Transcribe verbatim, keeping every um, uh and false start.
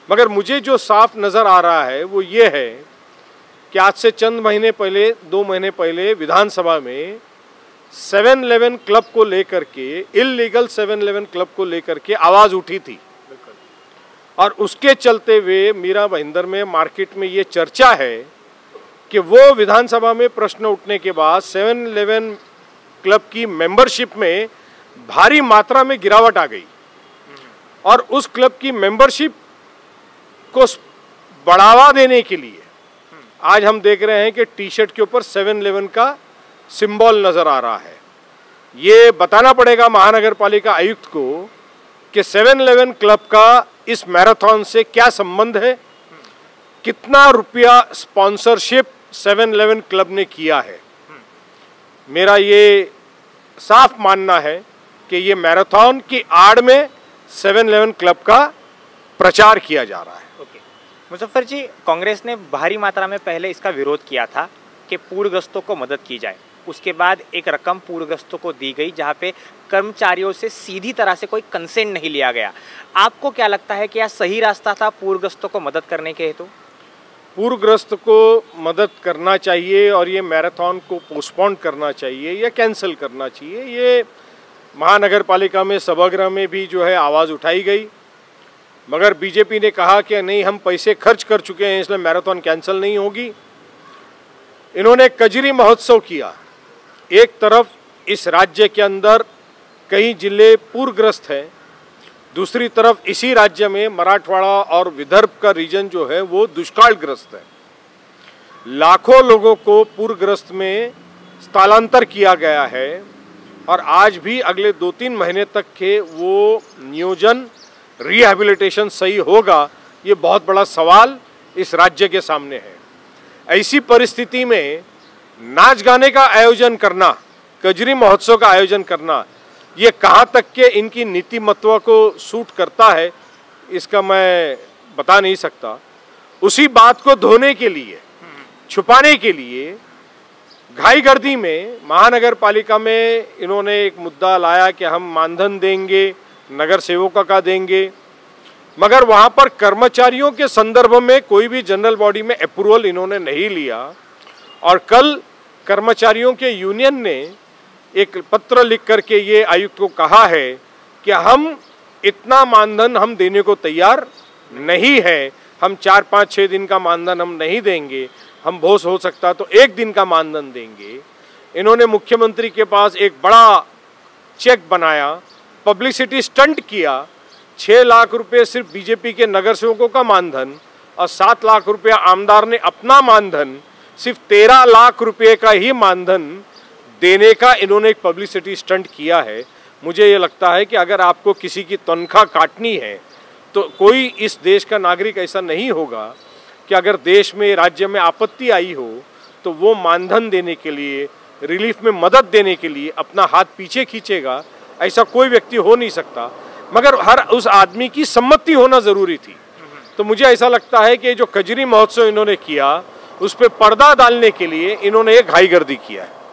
मगर मुझे जो साफ नज़र आ रहा है वो ये है कि आज से चंद महीने पहले, दो महीने पहले विधानसभा में सेवन इलेवन क्लब को लेकर के, इलीगल सेवन इलेवन क्लब को लेकर के आवाज़ उठी थी और उसके चलते हुए मीरा भाईंदर में, मार्केट में ये चर्चा है कि वो विधानसभा में प्रश्न उठने के बाद सेवन इलेवन क्लब की मेंबरशिप में भारी मात्रा में गिरावट आ गई और उस क्लब की मेंबरशिप को बढ़ावा देने के लिए आज हम देख रहे हैं कि टी शर्ट के ऊपर सेवन इलेवन का सिंबल नजर आ रहा है। ये बताना पड़ेगा महानगर पालिका आयुक्त को कि सेवन इलेवन क्लब का इस मैराथन से क्या संबंध है, कितना रुपया स्पॉन्सरशिप सेवन इलेवन क्लब ने किया है। मेरा ये साफ मानना है कि ये मैराथन की आड़ में सेवन इलेवन क्लब का प्रचार किया जा रहा है। ओके मुजफ्फर जी, कांग्रेस ने भारी मात्रा में पहले इसका विरोध किया था कि पूरग्रस्तों को मदद की जाए। उसके बाद एक रकम पूरग्रस्तों को दी गई जहां पे कर्मचारियों से सीधी तरह से कोई कंसेंट नहीं लिया गया। आपको क्या लगता है कि यह सही रास्ता था पूरग्रस्तों को मदद करने के हेतु? पूरग्रस्त को मदद करना चाहिए और ये मैराथन को पोस्टपोन करना चाहिए या कैंसिल करना चाहिए। ये महानगर पालिका में सभागृह में भी जो है आवाज़ उठाई गई, मगर बीजेपी ने कहा कि नहीं, हम पैसे खर्च कर चुके हैं इसलिए मैराथन कैंसिल नहीं होगी। इन्होंने कजरी महोत्सव किया। एक तरफ इस राज्य के अंदर कई जिले पूरग्रस्त हैं, दूसरी तरफ इसी राज्य में मराठवाड़ा और विदर्भ का रीजन जो है वो दुष्कालग्रस्त है। लाखों लोगों को पूरग्रस्त में स्थलांतर किया गया है और आज भी अगले दो तीन महीने तक के वो नियोजन, रिहैबिलिटेशन सही होगा, ये बहुत बड़ा सवाल इस राज्य के सामने है। ऐसी परिस्थिति में नाच गाने का आयोजन करना, कजरी महोत्सव का आयोजन करना, ये कहाँ तक के इनकी नीतिमत्व को सूट करता है इसका मैं बता नहीं सकता। उसी बात को धोने के लिए, छुपाने के लिए घाई गर्दी में महानगर पालिका में इन्होंने एक मुद्दा लाया कि हम मानधन देंगे, नगर सेवकों का देंगे, मगर वहाँ पर कर्मचारियों के संदर्भ में कोई भी जनरल बॉडी में अप्रूवल इन्होंने नहीं लिया। और कल कर्मचारियों के यूनियन ने एक पत्र लिख करके ये आयुक्त को कहा है कि हम इतना मानधन हम देने को तैयार नहीं है, हम चार पाँच छः दिन का मानधन हम नहीं देंगे, हम बहुत हो सकता तो एक दिन का मानधन देंगे। इन्होंने मुख्यमंत्री के पास एक बड़ा चेक बनाया, पब्लिसिटी स्टंट किया, छः लाख रुपए सिर्फ बीजेपी के नगर सेवकों का मानधन और सात लाख रुपया आमदार ने अपना मानधन, सिर्फ तेरह लाख रुपए का ही मानधन देने का इन्होंने एक पब्लिसिटी स्टंट किया है। मुझे ये लगता है कि अगर आपको किसी की तनख्वाह काटनी है तो कोई इस देश का नागरिक ऐसा नहीं होगा कि अगर देश में, राज्य में आपत्ति आई हो तो वो मानधन देने के लिए, रिलीफ में मदद देने के लिए अपना हाथ पीछे खींचेगा। ऐसा कोई व्यक्ति हो नहीं सकता, मगर हर उस आदमी की सम्मति होना ज़रूरी थी। तो मुझे ऐसा लगता है कि जो कजरी महोत्सव इन्होंने किया उस पर पर्दा डालने के लिए इन्होंने एक घाईगर्दी किया है।